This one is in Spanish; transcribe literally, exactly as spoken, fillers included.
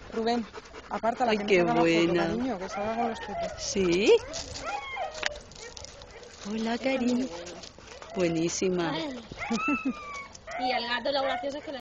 Rubén, aparta la Ay, que qué no salga la foto, buena. cariño, que salga con los peces. ¿Sí? Hola, cariño. Buenísima. Y al gato lo gracioso es que lo